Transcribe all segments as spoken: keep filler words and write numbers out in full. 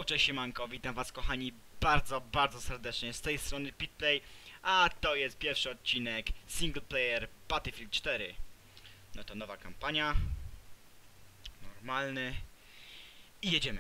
Yo, cześć siemanko, witam was kochani bardzo, bardzo serdecznie z tej strony Pitplay, a to jest pierwszy odcinek Single Player Battlefield cztery. No to nowa kampania, normalny i jedziemy.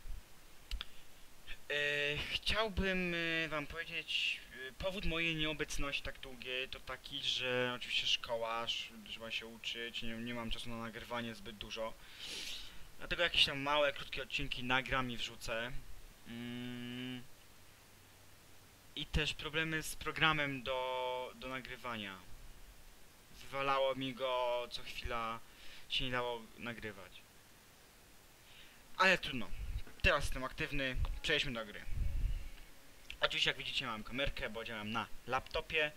E, chciałbym e, wam powiedzieć, e, powód mojej nieobecności tak długiej to taki, że oczywiście szkoła, sz- trzeba się uczyć, nie, nie mam czasu na nagrywanie zbyt dużo. Dlatego jakieś tam małe, krótkie odcinki nagram i wrzucę. Mm. I też problemy z programem do, do nagrywania. Wywalało mi go, co chwila się nie dało nagrywać. Ale trudno. Teraz jestem aktywny, przejdźmy do gry. Oczywiście jak widzicie mam kamerkę, bo działam na laptopie.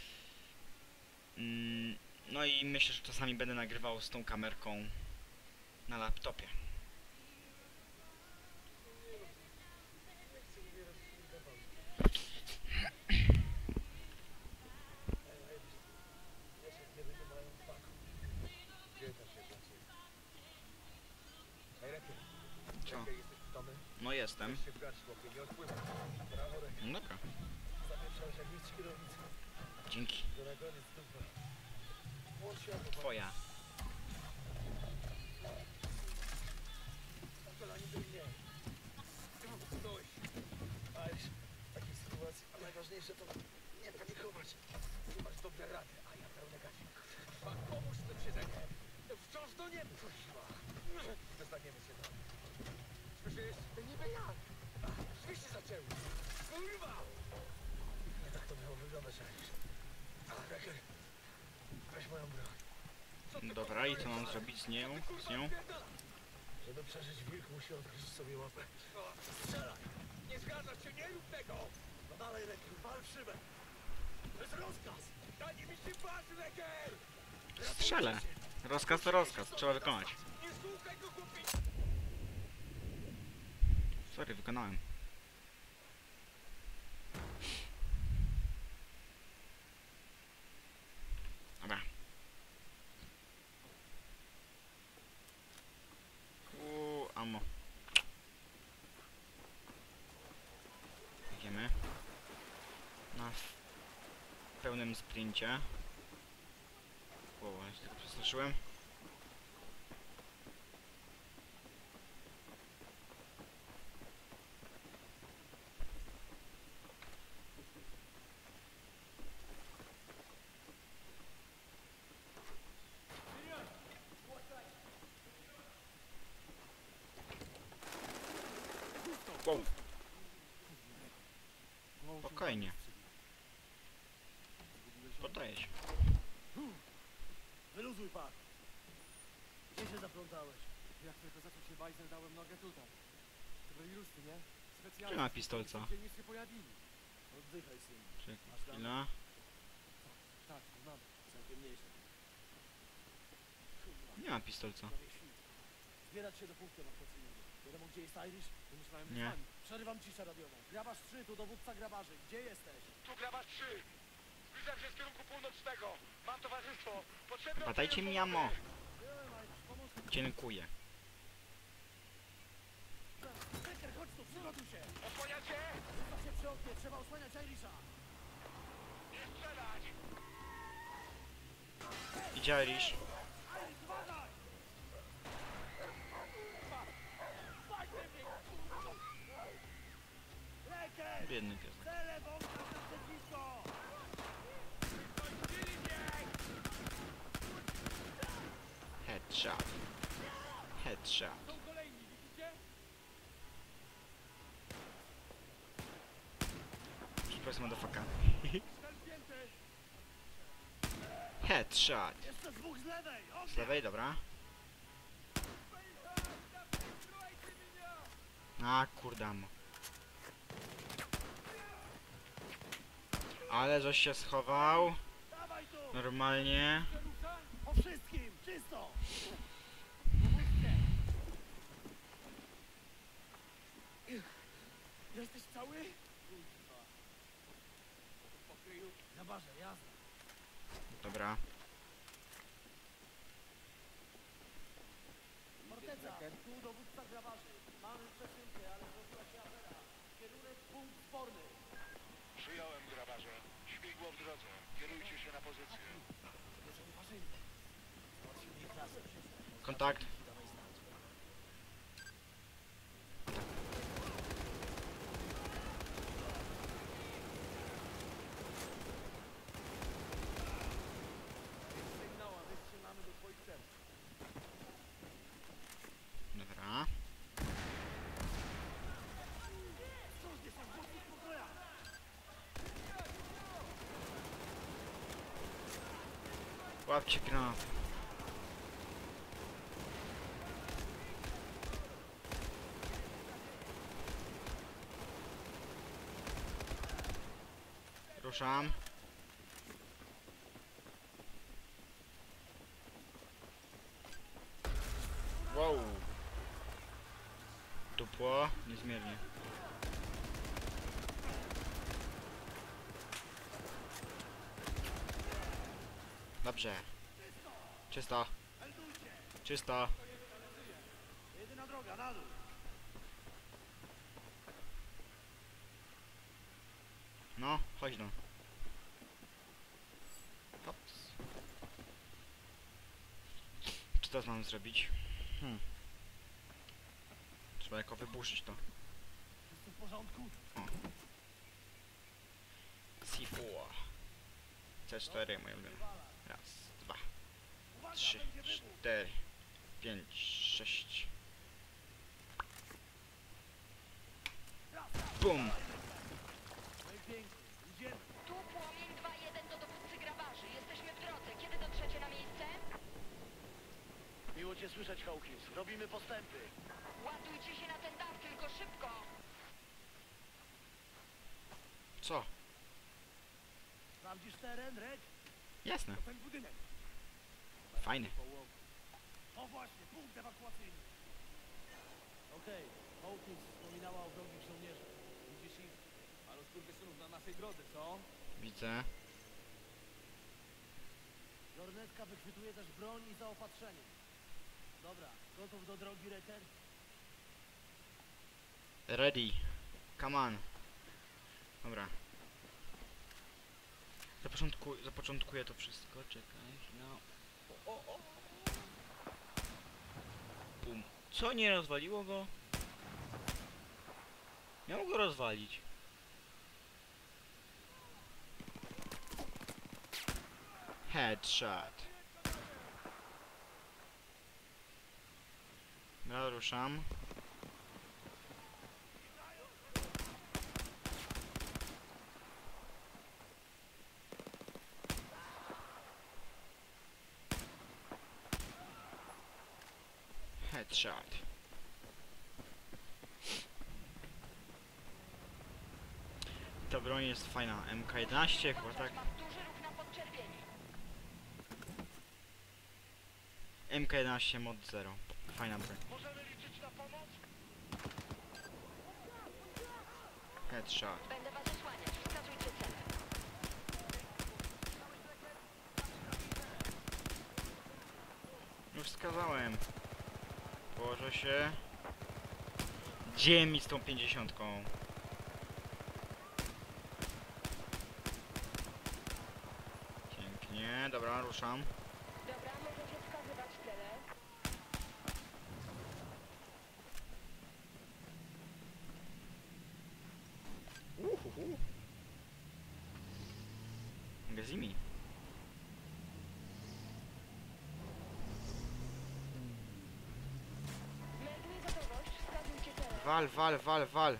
Mm. No i myślę, że czasami będę nagrywał z tą kamerką na laptopie. Co? No jestem. No dobra. Dzięki. Twoja. W takiej sytuacji najważniejsze to nie panikować. Masz dobre rady, a ja pełne gaci. Pomóż tym siedzenie. Wciąż do nieba. Dostaniemy się tam. Słyszysz? Niby jak? Drzwi się zaczęły. Kurwa! Nie tak to miało wyglądać, Irish. A, Reker, weź moją broń. Dobra, i co mam zrobić z nią? Z nią? Żeby przeżyć, wilk musi odgryźć sobie łapę. Strzelaj! Nie zgadzasz się, nie rób tego! No dalej, Reker, wal w szybę. To jest rozkaz! Daj mi się patrz, Reker! Strzelę. Rozkaz to rozkaz, trzeba wykonać. Nie słuchaj go, głupi! Sorry, wykonałem. Dobra. Uuu, ammo. Idziemy. Na pełnym sprincie. Wow, ja się tylko przestraszyłem. Wow. Spokojnie. Poddaję się. Wyluzuj pan! Gdzie się zaplątałeś? Jak tylko zaczął się bajzer, dałem nogę tutaj. To byli rusty, nie? Specjalnie. Nie ma pistolca. Gdzie nic nie pojawili. Oddychaj, syn. Czekaj Masz chwila. Tak, mam. Całkiem nieźle. Kurwa, Nie ma pistolca. prawie świt. Zbierać się do punktu ewakuacyjnego. Wiadomo, gdzie jest Irish? Wymyślałem Nie. z wami. Przerywam ciszę radiowa. Grabarz trzy, tu dowódca grabarzy. Gdzie jesteś? Tu grabarz trzy. Zbliżam się z kierunku północnego. Mam towarzystwo. Potrzebne... Chyba dajcie mi ammo. Dziękuję. Becker, chodź tu, przygotuj się! Osłaniacie? Ustaw się przy oknie, trzeba osłaniać Irisha! Nie strzelać! Idzie Irish. Iris, uważaj! Becker! Biedny pies. Cele wąska na przeciwko! Headshot. Headshot. Są kolejni, widzicie? Przepraszam, motherfucker. Cel zdjęty! Headshot. Jeszcze dwóch z lewej! Z lewej, dobra. A, kurde ammo. Ale żeś się schował. Dawaj tu! Normalnie. Po wszystkim! Czysto! Jesteś cały? Kurwa. Pokryju. Grabarze, jazda. Dobra. Forteca, tu dowódca grabarzy. Mamy przesyłkę, ale zrobiła się sporny. Przyjąłem, grabarze. Śmigło w drodze. Kierujcie się na pozycję. Nie zauważyli. Załatwimy ich razem. Kontakt. Dawaj znać. Sygnał, a wystrzelamy do twoich celów. Dobra. Ostrożnie, są włosy pokoja! Łapcie granat. Ruszam. Wow. Tupło, niezmiernie. Dobrze. Czysto. Czysto. Jedyna droga, na dół. No, chodź no. Hops. Co teraz mam zrobić? Hmm. Trzeba jako wyburzyć to. Wszystko w porządku? C cztery. C cztery, moje ulubione. Raz, dwa, Uwaga, trzy, będzie wybuch. cztery, pięć, sześć. Bum! No i pięknie, idziemy. Tu Płomień dwa jeden do dowódcy grabarzy. Jesteśmy w drodze. Kiedy dotrzecie na miejsce? Miło cię słyszeć, Hawkins. Robimy postępy. Ładujcie się na ten dach, tylko szybko. Co? Sprawdzisz teren, Red? Jasne. To ten budynek. Fajny. O właśnie, punkt ewakuacyjny. Okej, Hawkins wspominała o wrogich żołnierzach. Widzisz ich? Ale skurwysynów na naszej drodze, co? Widzę. Lornetka wychwytuje też broń i zaopatrzenie. Dobra, gotów do drogi, Reter? Ready. Come on. Dobra. Zapoczątku, zapoczątkuję to wszystko. Czekaj. No. O, o, o. Bum. Co, nie rozwaliło go? Miał go rozwalić. Headshot. Dobra, ruszam. Headshot. Ta broń jest fajna. M K jedenaście chyba tak. Mam duży ruch na podczerwieni. M K jedenaście mod zero. Fajna broń. Możemy liczyć na pomoc? Headshot. Będę was osłaniać. Wskazujcie cele. Już wskazałem. Położę się. Gdzie mi z tą pięćdziesiątką? Pięknie, dobra, ruszam. Dobra, możecie wskazywać cele. Uhuhu. Gazimi. Melduję gotowość. Wskazujcie cele. Wal, wal, wal, wal.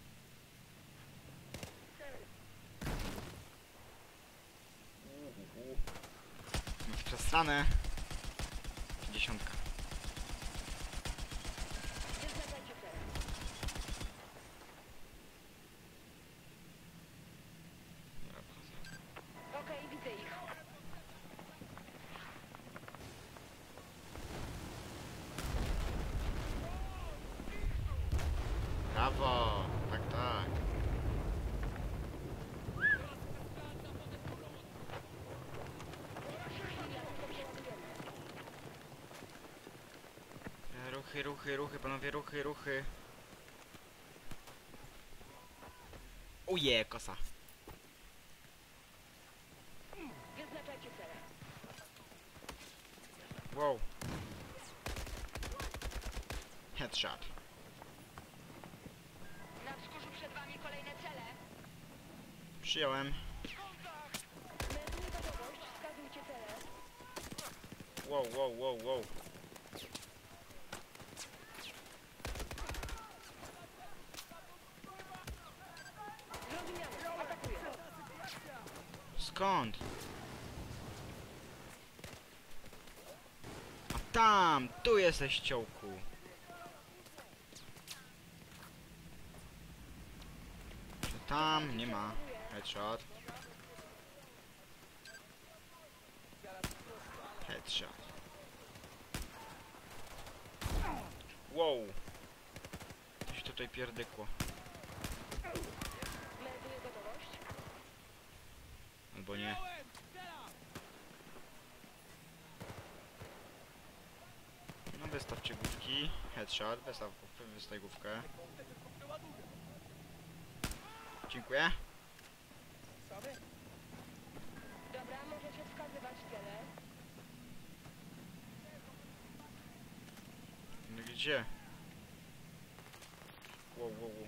Jest przesrane. Pięćdziesiątka. Wyznaczajcie cele. Dobra, wchodzę. Okej, widzę ich. Brawo! Tak, tak. E, Ruchy, ruchy, ruchy, panowie, ruchy, ruchy. Uje, kosa. Wyznaczajcie cele. Wow. Headshot. Na wzgórzu przed wami kolejne cele. Przyjąłem. Melduję gotowość, wskazujcie cele. Wow, wow, wow, wow. Zrozumiano, atakuję. Skąd? A tam! Tu jesteś, ciołku. Czy tam? Nie ma. Headshot. Headshot. Wow. Coś tutaj pierdykło. Melduję gotowość. Albo nie. No wystawcie główki. Headshot. Wystaw główkę. Wystaw główkę. Dziękuję. Dobra, możecie wskazywać cele. No gdzie? Wow, wow, wow.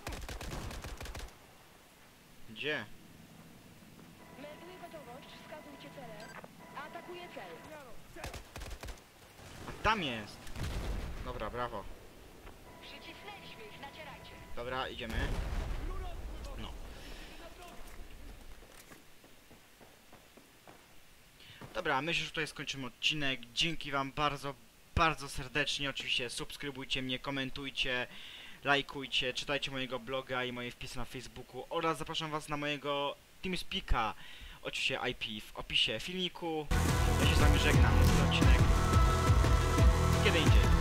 Gdzie? Melduję gotowość, wskazujcie cele. Atakuję cel. A tam jest! Dobra, brawo. Przycisnęliśmy ich, nacierajcie. Dobra, idziemy. No. Dobra, myślę, że tutaj skończymy odcinek. Dzięki wam bardzo, bardzo serdecznie. Oczywiście subskrybujcie mnie, komentujcie, lajkujcie, czytajcie mojego bloga i moje wpisy na Facebooku oraz zapraszam was na mojego TeamSpeaka. Oczywiście I P w opisie filmiku. Ja się z wami żegnam. Następny odcinek kiedy indziej.